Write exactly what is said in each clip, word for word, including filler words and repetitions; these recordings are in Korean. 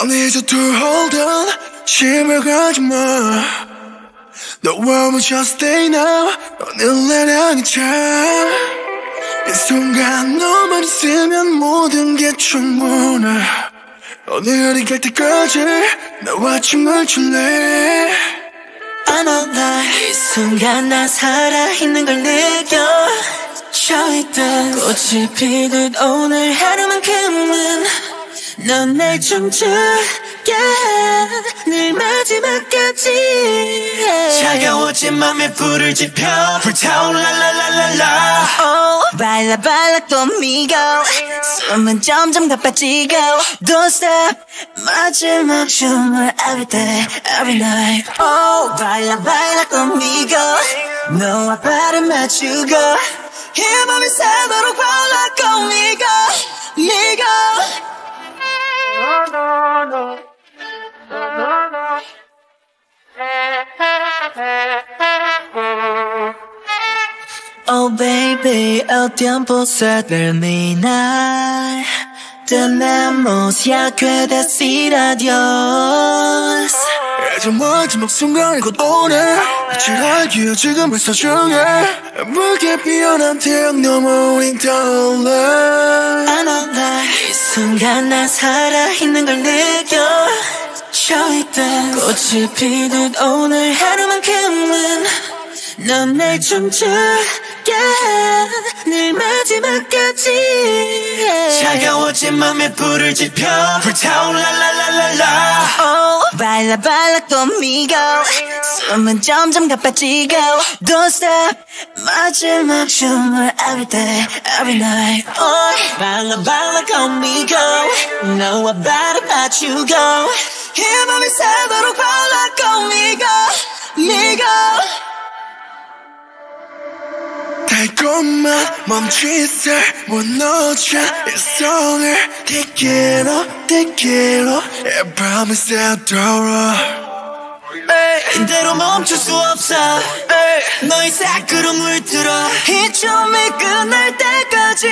I need you to hold on. 심어가지마. No worry, just stay now. 오늘 나랑 참. 이 순간 너만 있으면 모든 게 충분해. 오늘이 갈 때까지 나와 춤을 출래. I know that 이 순간 난 살아있는 걸 느껴. Show it down. 꽃이 피듯 오늘 하루만큼은 넌 날 춤추게 늘 마지막까지. 차가워진 맘에 불을 지펴 불타올라 라라라라. Oh, baila baila conmigo. 숨은 점점 가빠지고. Don't stop. 마지막 춤을 every day, every night. Oh, baila baila conmigo. 너와 발을 맞추고 이 맘이 새도록 baila conmigo, 미고. Oh baby, el tiempo se termina. Tenemos ya que decir adiós. 이제 마지막 순간이 곧 오네. 빛을 알기에 지금을 소중해. 붉게 피어난 태양 너머 우린 떠올라. I know that 이 순간 난 살아있는 걸 느껴. Show it down. 꽃이 피듯 오늘 하루만큼은 넌 날 춤추게 늘 마지막까지. 차가워진 맘에 불을 지펴 불타올라 라라라라. Oh, baila baila conmigo. 숨은 점점 가빠지고. Don't stop. 마지막 춤을 every day, every night. Oh, baila baila conmigo. 너와 발을 맞추고 이 맘이 새도록 baila conmigo, 미고. 달콤한 멈칫을 무너져 이 손을 Te quiero, te quiero 이 밤이 새도록. 이대로 멈출 수 없어. 너의 사구로 물들어 이 춤이 끝날 때까지.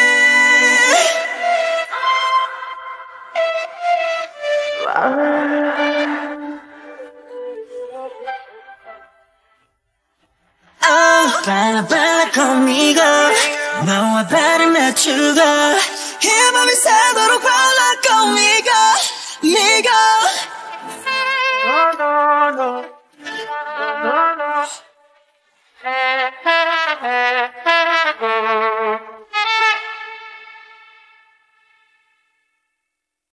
Oh, baila baila conmigo. 너와 발을 맞추고 이 맘이 새도록 baila conmigo.